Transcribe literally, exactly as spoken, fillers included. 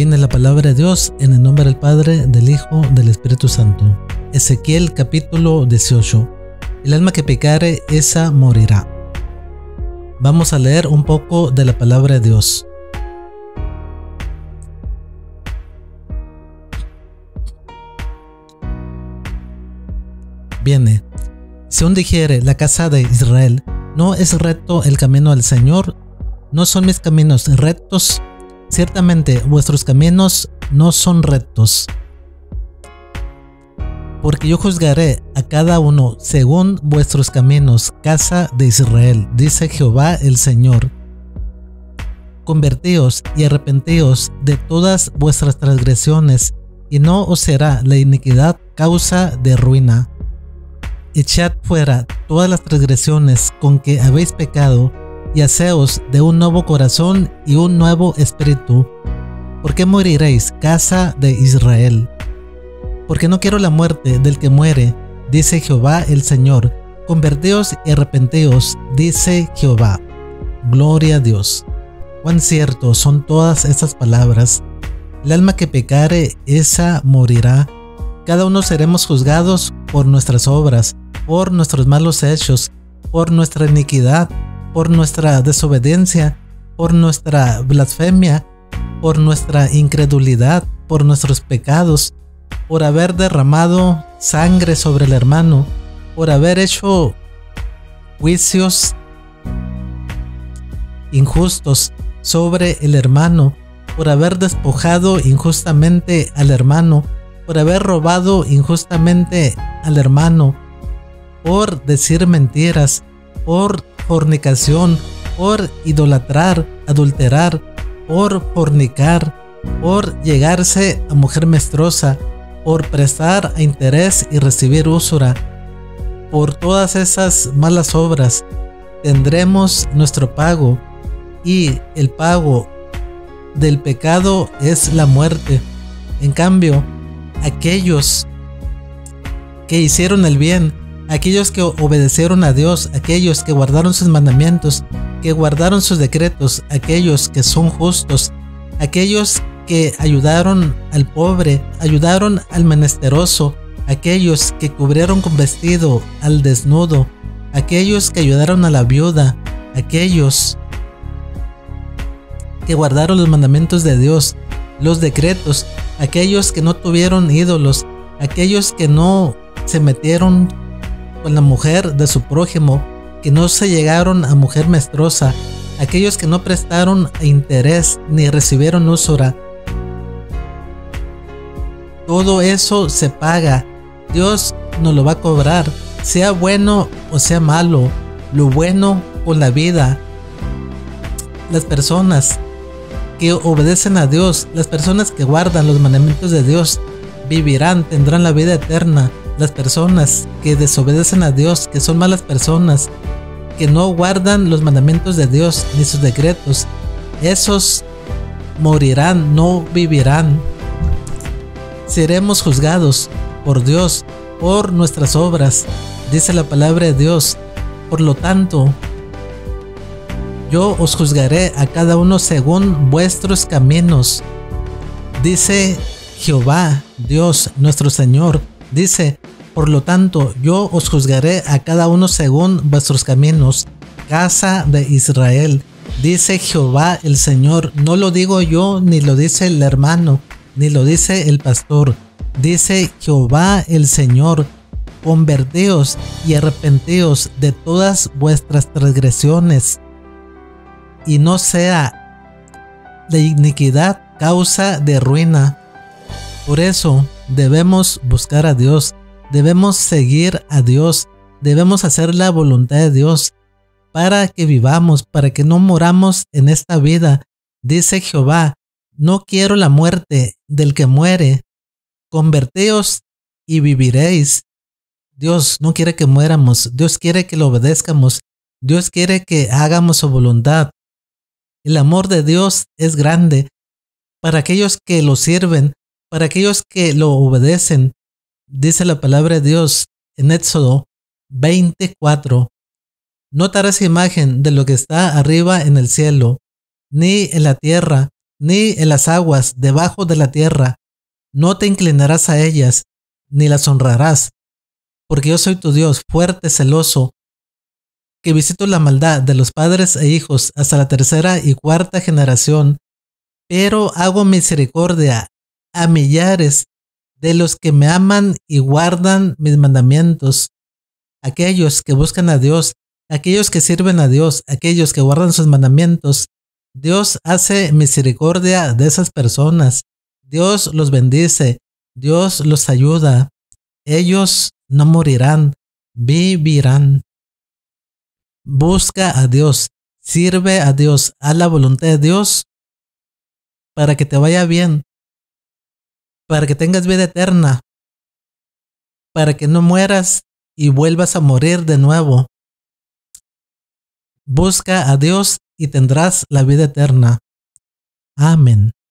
Viene la palabra de Dios en el nombre del Padre, del Hijo, del Espíritu Santo. Ezequiel capítulo dieciocho. El alma que pecare, esa morirá. Vamos a leer un poco de la palabra de Dios. Viene: si aún dijere la casa de Israel, no es recto el camino del Señor, no son mis caminos rectos, ciertamente vuestros caminos no son rectos. Porque yo juzgaré a cada uno según vuestros caminos, casa de Israel, dice Jehová el Señor. Convertíos y arrepentíos de todas vuestras transgresiones, y no os será la iniquidad causa de ruina. Echad fuera todas las transgresiones con que habéis pecado, y haceos de un nuevo corazón y un nuevo espíritu. ¿Por qué moriréis, casa de Israel? Porque no quiero la muerte del que muere, dice Jehová el Señor. Convertíos y arrepentíos, dice Jehová. Gloria a Dios. Cuán cierto son todas estas palabras. El alma que pecare, esa morirá. Cada uno seremos juzgados por nuestras obras, por nuestros malos hechos, por nuestra iniquidad, por nuestra desobediencia, por nuestra blasfemia, por nuestra incredulidad, por nuestros pecados, por haber derramado sangre sobre el hermano, por haber hecho juicios injustos sobre el hermano, por haber despojado injustamente al hermano, por haber robado injustamente al hermano, por decir mentiras, por fornicación, por idolatrar, adulterar, por fornicar, por llegarse a mujer menstruosa, por prestar a interés y recibir usura. Por todas esas malas obras tendremos nuestro pago, y el pago del pecado es la muerte. En cambio, aquellos que hicieron el bien, aquellos que obedecieron a Dios, aquellos que guardaron sus mandamientos, que guardaron sus decretos, aquellos que son justos, aquellos que ayudaron al pobre, ayudaron al menesteroso, aquellos que cubrieron con vestido al desnudo, aquellos que ayudaron a la viuda, aquellos que guardaron los mandamientos de Dios, los decretos, aquellos que no tuvieron ídolos, aquellos que no se metieron con la mujer de su prójimo, que no se llegaron a mujer menstruosa, aquellos que no prestaron interés ni recibieron usura. Todo eso se paga. Dios nos lo va a cobrar, sea bueno o sea malo. Lo bueno con la vida. Las personas que obedecen a Dios, las personas que guardan los mandamientos de Dios, vivirán, tendrán la vida eterna. Las personas que desobedecen a Dios, que son malas personas, que no guardan los mandamientos de Dios ni sus decretos, esos morirán, no vivirán. Seremos juzgados por Dios, por nuestras obras, dice la palabra de Dios. Por lo tanto, yo os juzgaré a cada uno según vuestros caminos, dice Jehová, Dios, nuestro Señor. Dice: por lo tanto, yo os juzgaré a cada uno según vuestros caminos, casa de Israel, dice Jehová el Señor. No lo digo yo, ni lo dice el hermano, ni lo dice el pastor. Dice Jehová el Señor: convertíos y arrepentíos de todas vuestras transgresiones, y no sea la iniquidad causa de ruina. Por eso debemos buscar a Dios, debemos seguir a Dios, debemos hacer la voluntad de Dios para que vivamos, para que no moramos en esta vida. Dice Jehová: no quiero la muerte del que muere, convertíos y viviréis. Dios no quiere que muéramos, Dios quiere que lo obedezcamos, Dios quiere que hagamos su voluntad. El amor de Dios es grande para aquellos que lo sirven, para aquellos que lo obedecen. Dice la palabra de Dios en Éxodo veinticuatro: no te harás imagen de lo que está arriba en el cielo, ni en la tierra, ni en las aguas debajo de la tierra. No te inclinarás a ellas, ni las honrarás, porque yo soy tu Dios, fuerte, celoso, que visito la maldad de los padres e hijos hasta la tercera y cuarta generación, pero hago misericordia a millares de los que me aman y guardan mis mandamientos, aquellos que buscan a Dios, aquellos que sirven a Dios, aquellos que guardan sus mandamientos. Dios hace misericordia de esas personas. Dios los bendice. Dios los ayuda. Ellos no morirán, vivirán. Busca a Dios, sirve a Dios, haz la voluntad de Dios para que te vaya bien, para que tengas vida eterna, para que no mueras y vuelvas a morir de nuevo. Busca a Dios y tendrás la vida eterna. Amén.